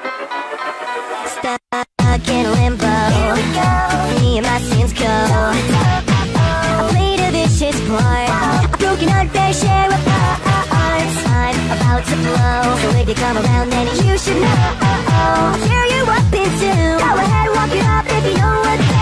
Stuck in limbo. Me and my sins go. I played a vicious part. I've broken our fair share of hearts. I'm about to blow, so if you come around, then you should know. I'll tear you up in two. Go ahead, walk it up if you know what.